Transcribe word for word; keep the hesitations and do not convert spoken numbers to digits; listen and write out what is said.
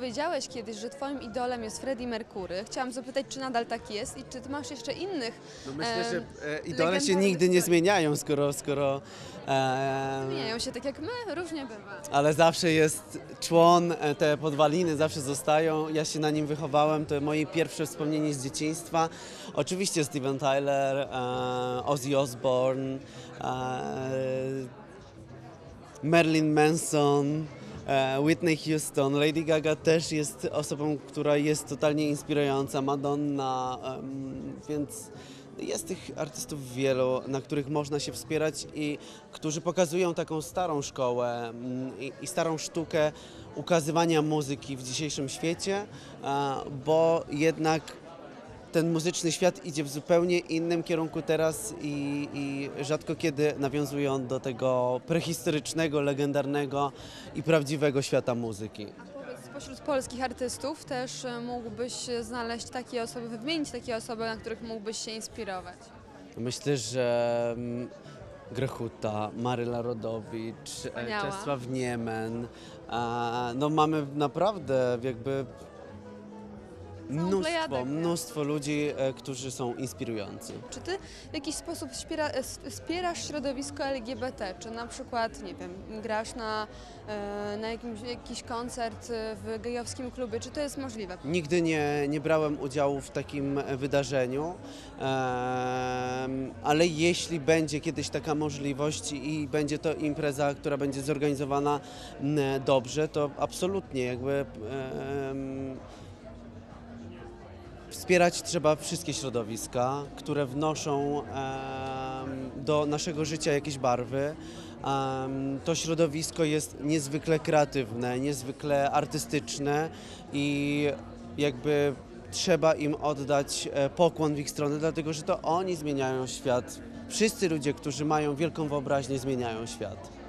powiedziałeś kiedyś, że twoim idolem jest Freddie Mercury. Chciałam zapytać, czy nadal tak jest i czy ty masz jeszcze innych No myślę, że e, idole się legendarnych nigdy nie historii. zmieniają, skoro... skoro e, Zmieniają się tak jak my, różnie bywa. ale zawsze jest człon, e, te podwaliny zawsze zostają. Ja się na nim wychowałem, to moje pierwsze wspomnienie z dzieciństwa. Oczywiście Steven Tyler, e, Ozzy Osbourne, e, Marilyn Manson, e, Whitney Houston, Lady Gaga też jest osobą, która jest totalnie inspirująca, Madonna, em, więc jest tych artystów wielu, na których można się wspierać i którzy pokazują taką starą szkołę mm, i, i starą sztukę ukazywania muzyki w dzisiejszym świecie, e, bo jednak ten muzyczny świat idzie w zupełnie innym kierunku teraz i, i rzadko kiedy nawiązuje on do tego prehistorycznego, legendarnego i prawdziwego świata muzyki. Powiedz, spośród polskich artystów też e, mógłbyś znaleźć takie osoby, wymienić takie osoby, na których mógłbyś się inspirować. Myślę, że mm, Grechuta, Maryla Rodowicz, e, Wspaniała. Czesław Niemen, a, no mamy naprawdę jakby mnóstwo, plejadę. mnóstwo ludzi, e, którzy są inspirujący. Czy ty w jakiś sposób wspiera, e, wspierasz środowisko L G B T? Czy na przykład, nie wiem, grasz na, e, na jakimś, jakiś koncert e, w gejowskim klubie? Czy to jest możliwe? Nigdy nie, nie brałem udziału w takim wydarzeniu, em, ale jeśli będzie kiedyś taka możliwość i będzie to impreza, która będzie zorganizowana m, dobrze, to absolutnie jakby em, wspierać trzeba wszystkie środowiska, które wnoszą em, do naszego życia jakieś barwy. Em, to środowisko jest niezwykle kreatywne, niezwykle artystyczne i jakby trzeba im oddać e, pokłon w ich stronę, dlatego że to oni zmieniają świat. Wszyscy ludzie, którzy mają wielką wyobraźnię, zmieniają świat.